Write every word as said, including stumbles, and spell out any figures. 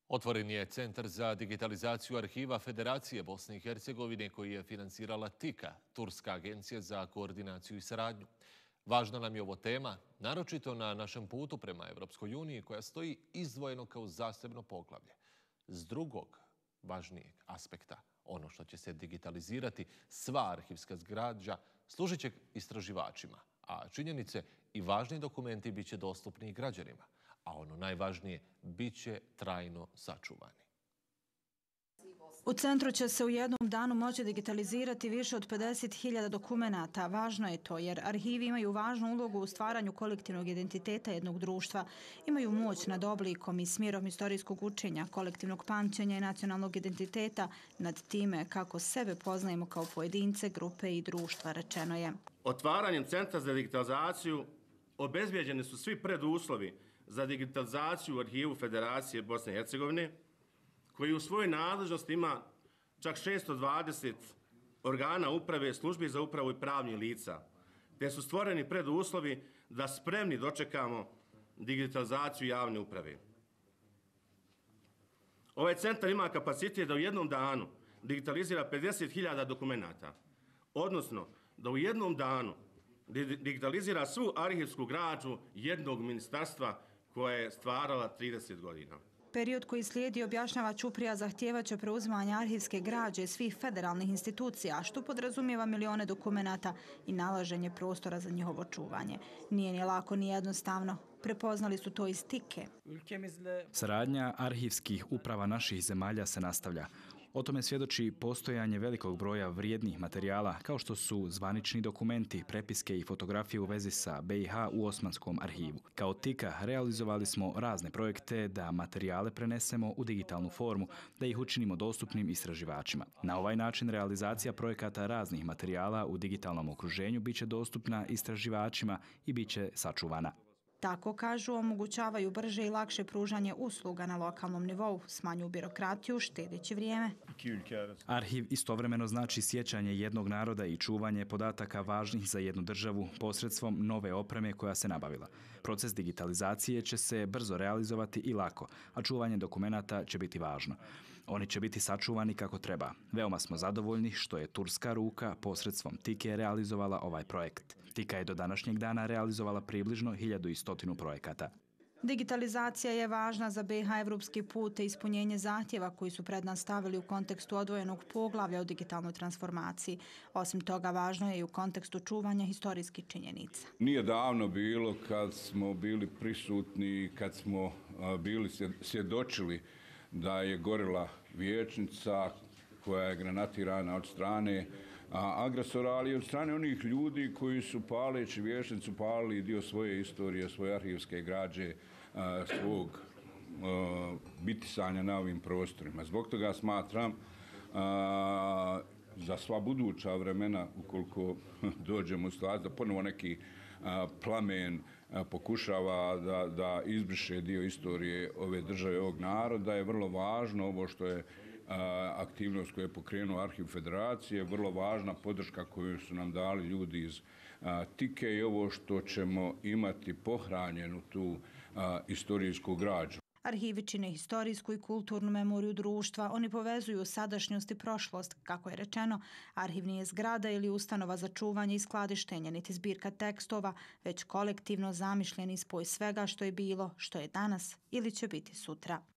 Otvoren je Centar za digitalizaciju arhiva Federacije Bosne i Hercegovine koji je financirala TIKA, Turska agencija za koordinaciju i saradnju. Važna nam je ovo tema, naročito na našem putu prema Evropskoj uniji koja stoji izdvojeno kao zasebno poglavlje. S drugog, važnijeg aspekta, ono što će se digitalizirati, sva arhivska zgrađa, služit će istraživačima, a činjenice i važni dokumenti bit će dostupni i građanima, a ono najvažnije, bit će trajno sačuvani. U centru će se u jednom danu moći digitalizirati više od pedeset hiljada dokumenata. Važno je to jer arhivi imaju važnu ulogu u stvaranju kolektivnog identiteta jednog društva. Imaju moć nad oblikom i smjerom istorijskog učenja, kolektivnog pamćenja i nacionalnog identiteta, nad time kako sebe poznajemo kao pojedince, grupe i društva, rečeno je. Otvaranjem Centra za digitalizaciju obezbijeđeni su svi preduslovi za digitalizaciju u arhivu Federacije Bosne i Hercegovine, koji u svojoj nadležnosti ima čak šesto dvadeset organa uprave, službi za upravu i pravnih lica, te su stvoreni preduslovi da spremni dočekamo digitalizaciju javne uprave. Ovaj centar ima kapacitet da u jednom danu digitalizira pedeset hiljada dokumenata, odnosno da u jednom danu digitalizira svu arhivsku građu jednog ministarstva koje je stvarala trideset godina. Period koji slijedi, objašnjava Ćuprija, zahtijevaće preuzimanje arhivske građe svih federalnih institucija, što podrazumijeva milione dokumenata i nalaženje prostora za njihovo čuvanje. Nije ni lako ni jednostavno. Prepoznali su to iz TIKE. Saradnja arhivskih uprava naših zemalja se nastavlja. O tome svjedoči postojanje velikog broja vrijednih materijala, kao što su zvanični dokumenti, prepiske i fotografije u vezi sa B i H u Osmanskom arhivu. Kao TIKA realizovali smo razne projekte da materijale prenesemo u digitalnu formu, da ih učinimo dostupnim istraživačima. Na ovaj način realizacija projekata raznih materijala u digitalnom okruženju biće dostupna istraživačima i biće sačuvana. Tako, kažu, omogućavaju brže i lakše pružanje usluga na lokalnom nivou, smanjuju birokratiju, štedeći vrijeme. Arhiv istovremeno znači sjećanje jednog naroda i čuvanje podataka važnih za jednu državu posredstvom nove opreme koja se nabavila. Proces digitalizacije će se brzo realizovati i lako, a čuvanje dokumenata će biti važno. Oni će biti sačuvani kako treba. Veoma smo zadovoljni što je turska ruka posredstvom TIKE realizovala ovaj projekt. TIKA je do današnjeg dana realizovala približno hiljadu i stotinu projekata. Digitalizacija je važna za B i H evropski put te ispunjenje zahtjeva koji su pred nas stavili u kontekstu odvojenog poglavlja o digitalnoj transformaciji. Osim toga, važno je i u kontekstu čuvanja historijskih činjenica. Nije davno bilo kad smo bili prisutni, kad smo bili svjedočili da je gorila vijećnica koja je granatirana od strane agresora, ali i od strane onih ljudi koji su paleći vijećnicu palili dio svoje istorije, svoje arhivske građe, svog bitisanja na ovim prostorima. Zbog toga smatram za sva buduća vremena, ukoliko dođemo u situaciju da ponovo neki plamen pokušava da, da izbriše dio istorije ove države, ovog naroda, je vrlo važno ovo što je aktivnost koju je pokrenuo Arhiv Federacije, vrlo važna podrška koju su nam dali ljudi iz TIKE i ovo što ćemo imati pohranjenu tu istorijsku građu. Arhivi čine historijsku i kulturnu memoriju društva. Oni povezuju sadašnjost i prošlost. Kako je rečeno, arhiv nije zgrada ili ustanova za čuvanje i skladištenje, niti zbirka tekstova, već kolektivno zamišljeni spoj svega što je bilo, što je danas ili će biti sutra.